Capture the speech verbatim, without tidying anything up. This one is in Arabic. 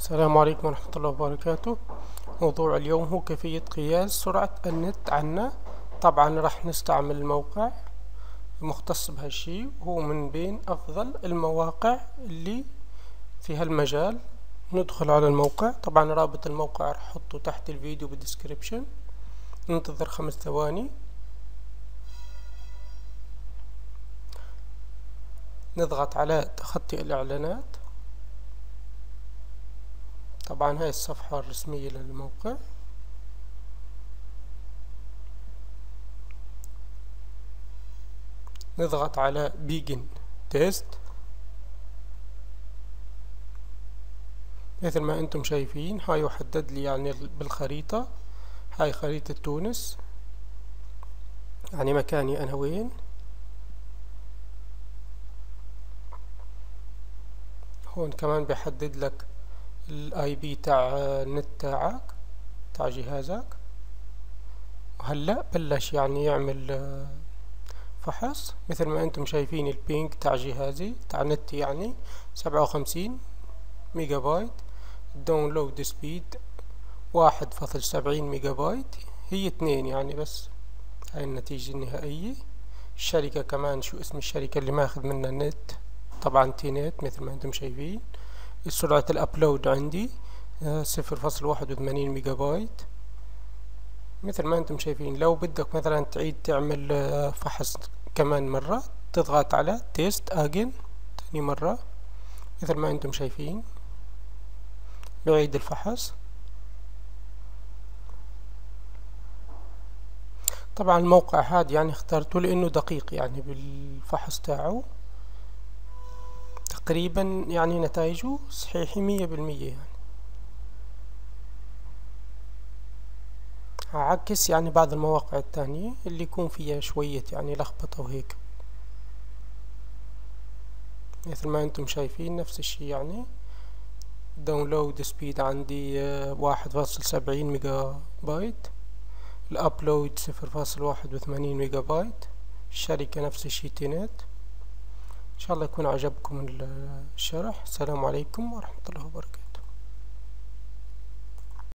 السلام عليكم ورحمة الله وبركاته. موضوع اليوم هو كيفية قياس سرعة النت عنا. طبعا راح نستعمل موقع مختص بهالشي، وهو من بين أفضل المواقع اللي في هالمجال. ندخل على الموقع، طبعا رابط الموقع راح احطه تحت الفيديو بالديسكريبشن. ننتظر خمس ثواني. نضغط على تخطي الإعلانات. طبعا هاي الصفحة الرسمية للموقع. نضغط على بيجن تيست. مثل ما انتم شايفين هاي يحدد لي يعني بالخريطة، هاي خريطة تونس، يعني مكاني انا وين. هون كمان بيحدد لك الاي بي تاع النت تاعك تاع جهازك. وهلا بلش يعني يعمل فحص. مثل ما انتم شايفين البينج تاع جهازي تاع نتي يعني سبعة وخمسين ميجا بايت. الداونلود سبيد واحد فاصل سبعين ميجا بايت، هي اثنين يعني بس. هاي النتيجة النهائية. الشركة كمان شو اسم الشركة اللي ماخذ منها النت؟ طبعا تي نت مثل ما انتم شايفين. سرعة الابلود عندي صفر فاصل واحد وثمانين ميجا بايت مثل ما انتم شايفين. لو بدك مثلا تعيد تعمل فحص كمان مرة، تضغط على تيست اجين تاني مرة مثل ما انتم شايفين، بعيد الفحص. طبعا الموقع هذا يعني اخترته لانه دقيق يعني بالفحص تاعه، تقريبا يعني نتائجه صحيحة مية بالمية. يعني عكس يعني بعض المواقع التانية اللي يكون فيها شوية يعني لخبطة وهيك. مثل ما انتم شايفين نفس الشي يعني. داونلود سبيد عندي واحد فاصل سبعين ميجا بايت، الابلود صفر فاصل واحد وثمانين ميجا بايت. الشركة نفس الشي تي نت. ان شاء الله يكون عجبكم الشرح. السلام عليكم ورحمة الله وبركاته.